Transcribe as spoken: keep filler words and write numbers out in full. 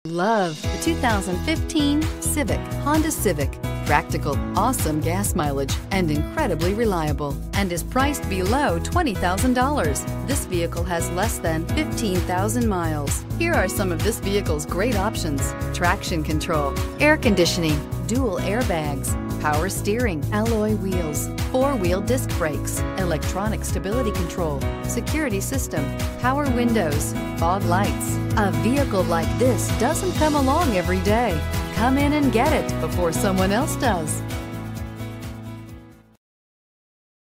Love the two thousand fifteen Civic, Honda Civic. Practical, awesome gas mileage, and incredibly reliable, and is priced below twenty thousand dollars. This vehicle has less than fifteen thousand miles. Here are some of this vehicle's great options: traction control, air conditioning, dual airbags, power steering, alloy wheels, four-wheel disc brakes, electronic stability control, security system, power windows, fog lights. A vehicle like this doesn't come along every day. Come in and get it before someone else does.